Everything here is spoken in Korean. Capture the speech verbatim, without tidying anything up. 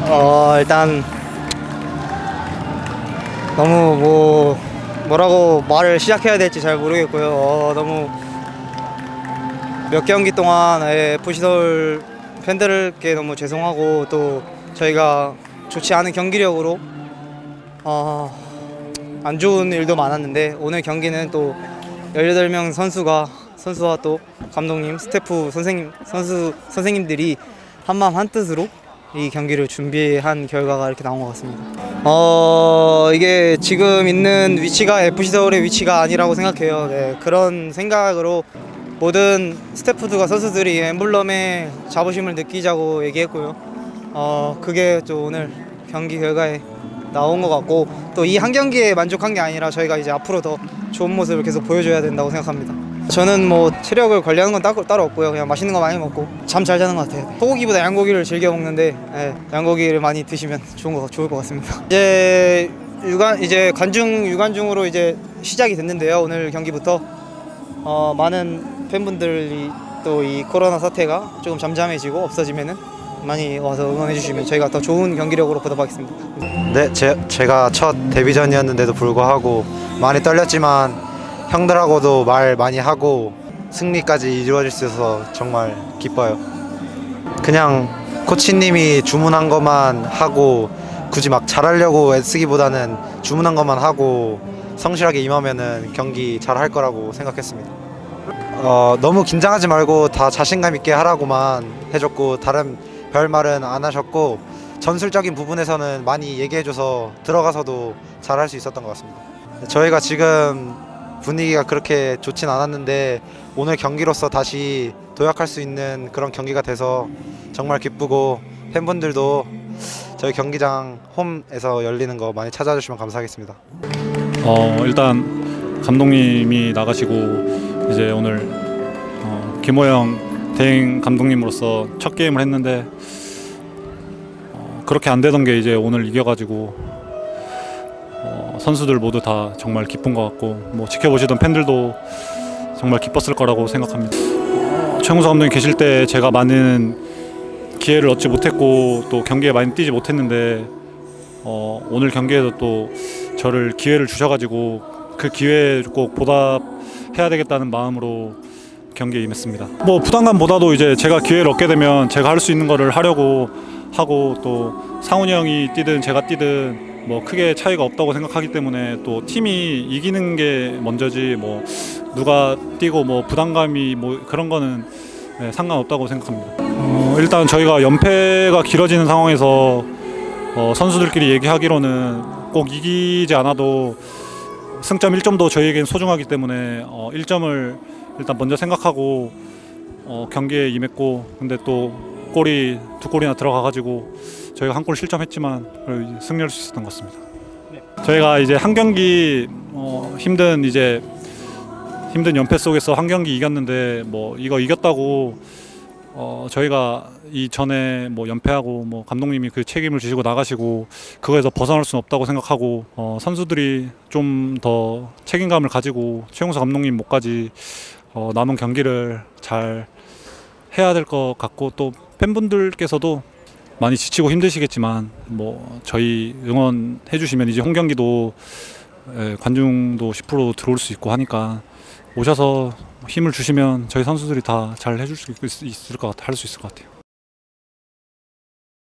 어 일단 너무 뭐 뭐라고 말을 시작해야 될지 잘 모르겠고요. 어, 너무 몇 경기 동안 에프씨 서울 팬들께 너무 죄송하고 또 저희가 좋지 않은 경기력으로 어, 안 좋은 일도 많았는데 오늘 경기는 또 열여덟 명 선수가 선수와 또 감독님, 스태프, 선생님, 선수 선생님들이 한마음 한뜻으로 이 경기를 준비한 결과가 이렇게 나온 것 같습니다. 어 이게 지금 있는 위치가 에프씨 서울의 위치가 아니라고 생각해요. 네, 그런 생각으로 모든 스태프들과 선수들이 엠블럼에 자부심을 느끼자고 얘기했고요. 어 그게 또 오늘 경기 결과에 나온 것 같고 또 이 한 경기에 만족한 게 아니라 저희가 이제 앞으로 더 좋은 모습을 계속 보여줘야 된다고 생각합니다. 저는 뭐 체력을 관리하는 건 따로, 따로 없고요. 그냥 맛있는 거 많이 먹고 잠 잘 자는 것 같아요. 소고기보다 양고기를 즐겨 먹는데 네, 양고기를 많이 드시면 좋은 거 좋을 것 같습니다. 이제 유관 이제 관중 유관중으로 이제 시작이 됐는데요. 오늘 경기부터 어, 많은 팬분들이 또 이 코로나 사태가 조금 잠잠해지고 없어지면은 많이 와서 응원해 주시면 저희가 더 좋은 경기력으로 보답하겠습니다. 네, 제, 제가 첫 데뷔전이었는데도 불구하고 많이 떨렸지만 형들하고도 말 많이 하고 승리까지 이루어질 수 있어서 정말 기뻐요. 그냥 코치님이 주문한 것만 하고 굳이 막 잘하려고 애쓰기보다는 주문한 것만 하고 성실하게 임하면은 경기 잘할 거라고 생각했습니다. 어, 너무 긴장하지 말고 다 자신감 있게 하라고만 해줬고 다른 별말은 안 하셨고 전술적인 부분에서는 많이 얘기해줘서 들어가서도 잘할 수 있었던 것 같습니다. 저희가 지금 분위기가 그렇게 좋진 않았는데 오늘 경기로서 다시 도약할 수 있는 그런 경기가 돼서 정말 기쁘고 팬분들도 저희 경기장 홈에서 열리는 거 많이 찾아주시면 감사하겠습니다. 어, 일단 감독님이 나가시고 이제 오늘 어, 김호영 대행 감독님으로서 첫 게임을 했는데 어, 그렇게 안 되던 게 이제 오늘 이겨가지고 어, 선수들 모두 다 정말 기쁜 것 같고 뭐 지켜보시던 팬들도 정말 기뻤을 거라고 생각합니다. 어, 최용수 감독님 계실 때 제가 많은 기회를 얻지 못했고 또 경기에 많이 뛰지 못했는데 어, 오늘 경기에도 또 저를 기회를 주셔가지고 그 기회에 꼭 보답해야 되겠다는 마음으로 경기에 임했습니다. 뭐 부담감보다도 이제 제가 기회를 얻게 되면 제가 할 수 있는 거를 하려고 하고 또 상훈이 형이 뛰든 제가 뛰든 뭐 크게 차이가 없다고 생각하기 때문에 또 팀이 이기는 게 먼저지 뭐 누가 뛰고 뭐 부담감이 뭐 그런 거는 네, 상관없다고 생각합니다. 어, 일단 저희가 연패가 길어지는 상황에서 어, 선수들끼리 얘기하기로는 꼭 이기지 않아도 승점 일 점도 저희에겐 소중하기 때문에 어, 일 점을 일단 먼저 생각하고 어, 경기에 임했고 근데 또 골이 두 골이나 들어가가지고 저희가 한 골 실점했지만 승리할 수 있었던 것 같습니다. 네. 저희가 이제 한 경기 어, 힘든 이제 힘든 연패 속에서 한 경기 이겼는데 뭐 이거 이겼다고 어, 저희가 이 전에 뭐 연패하고 뭐 감독님이 그 책임을 지시고 나가시고 그거에서 벗어날 수는 없다고 생각하고 어, 선수들이 좀 더 책임감을 가지고 최용수 감독님 목까지 어, 남은 경기를 잘 해야 될 것 같고 또 팬분들께서도 많이 지치고 힘드시겠지만 뭐 저희 응원해 주시면 이제 홈 경기도 에, 관중도 십 퍼센트 들어올 수 있고 하니까 오셔서 힘을 주시면 저희 선수들이 다 잘 해줄 수 있을 것 같아, 할 수 있을 것 같아요.